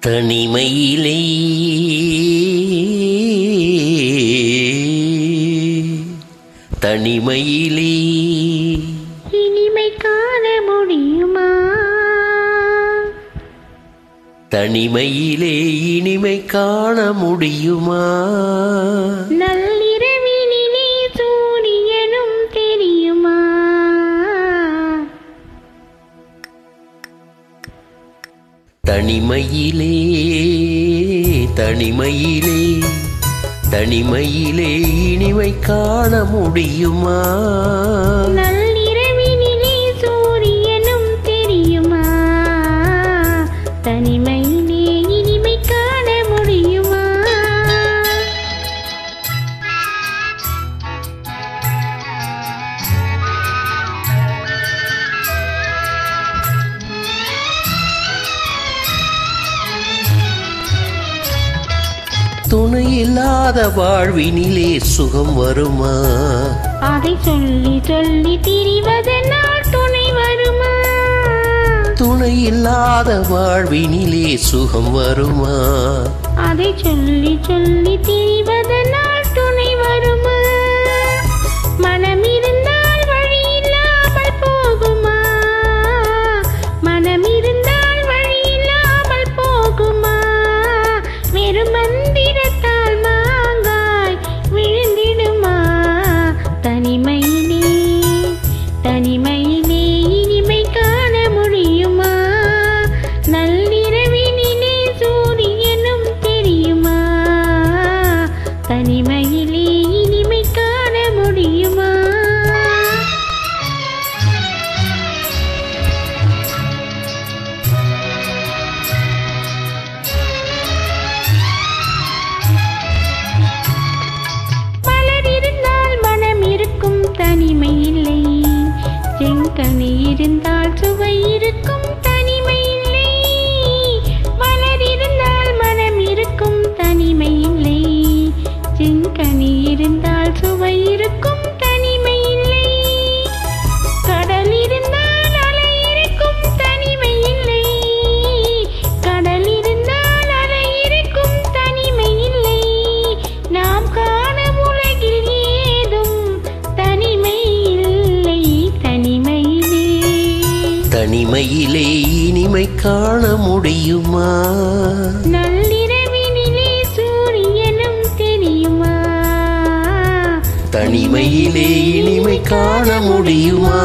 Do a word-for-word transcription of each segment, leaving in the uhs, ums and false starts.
தனிமையிலே தனிமையிலே இனிமை காண முடியுமா? தனிமையிலே இனிமை காண முடியுமா? நள்ளிரவினிலே சூரியனும் தெரியுமா? தனிமையிலே தனிமையிலே தனிமையிலே இனிமை காண முடியுமா? நள்ளிரவினிலே சூரியனும் தெரியுமா? தனிமையிலே இனிமை காண முடியுமா? துணை இல்லாத வாழ்வினிலே சுகம் வருமா? அதை சொல்லி சொல்லி திரிவதனால் துணை வருமா? துணை இல்லாத வாழ்வினிலே சுகம் வருமா? அதை சொல்லி சொல்லி திரிவதனால் துணை வருமா? மனம் இருந்தால் வழி இல்லாமல் போகுமா? மனம் இருந்தால் வழி இல்லாமல் போகுமா? வெறும் மந்திரத்தால் மாங்காய் விழுந்திடுமா? தனிமையிலே தனிமையிலே இனிமை காண முடியுமா? நள்ளிரவினிலே சூரியனும் தெரியுமா? தனிமையிலே இனிமை காண முடியுமா? மலர் இருந்தால் மனம் இருக்கும் தனிமை இல்லை. செங்கனி இருந்தால் சுவை இருக்கும் தனிமை இல்லை. மலர் இருந்தால் மனம் இருக்கும் தனிமை இல்லை. செங்கனி இருந்தால் சுவை இருக்கும் தனிமை இல்லை. கடல் இருந்தால் அலை இருக்கும் தனிமை இல்லை. கடல் இருந்தால் அலை இருக்கும் தனிமை இல்லை. நாம் காணும் உலகில் ஏதும் தனிமை இல்லை. தனிமையிலே தனிமையிலே இனிமை காண முடியுமா? நள்ளிரவினிலே சூரியனும் தெரியுமா? தனிமையிலே இனிமை காண முடியுமா?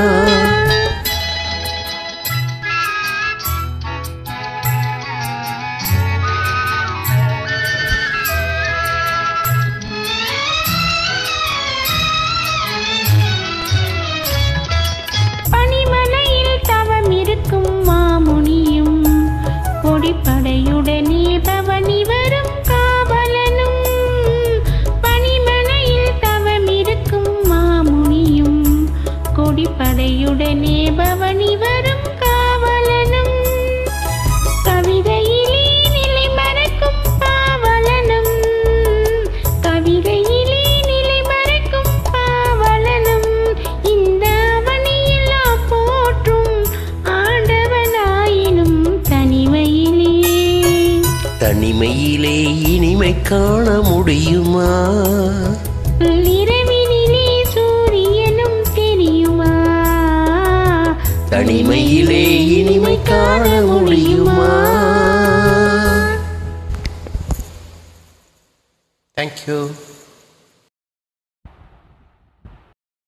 பனிமலையில் தவம் இருக்கும் மாமுனியும் கொடிப்படையுடனே பவனி வரும் காவலனும். பனிமலையில் தவம் இருக்கும் மாமுனியும் கொடிப்படையுடனே பவனி வரும் காவலனும். கவிதையிலே நிலை மறக்கும் பாவலனும். கவிதையிலே நிலை மறக்கும் பாவலனும். இந்த அவனியெல்லாம் போற்றும் ஆண்டவனாயினும் தனிமையிலே தனிமையிலே இனிமை காண முடியுமா? இரவினிலே சூரியனும் தெரியுமா? தனிமையிலே இனிமை காண முடியுமா? Thank you.